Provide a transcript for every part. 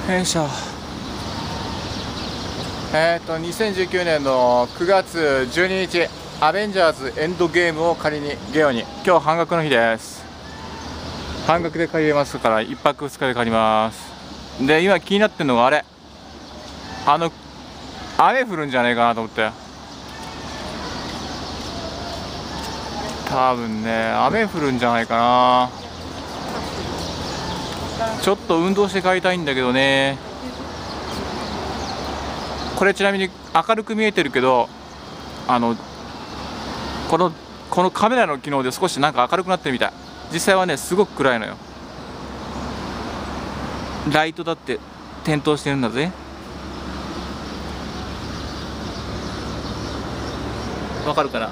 よいしょ。2019年の9月12日、アベンジャーズエンドゲームを借りにゲオに、今日半額の日です。半額で借りれますから、1泊2日で借ります。で、今気になってるのがあれ、雨降るんじゃねえかなと思って。多分ね、雨降るんじゃないかな。ちょっと運動して帰りたいんだけどね。これちなみに明るく見えてるけど、このカメラの機能で少しなんか明るくなってるみたい。実際はね、すごく暗いのよ。ライトだって点灯してるんだぜ。わかるかな。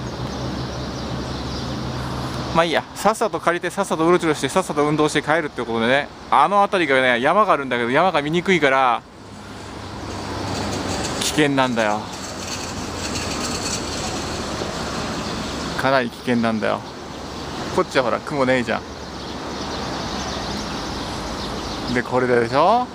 まあいいや、さっさと借りて、さっさとうろちょろして、さっさと運動して帰るってことでね。あの辺りがね、山があるんだけど、山が見にくいから危険なんだよ。かなり危険なんだよ。こっちはほら雲ねえじゃん。でこれでしょ、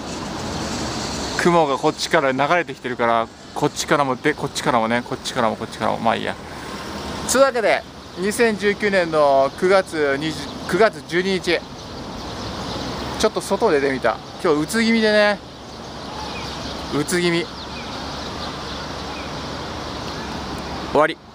雲がこっちから流れてきてるから、こっちからもこっちからもね、こっちからもこっちからも、まあいいや。つうわけで2019年の9月12日、ちょっと外で出てみた。今日うつ気味でね、うつ気味。終わり。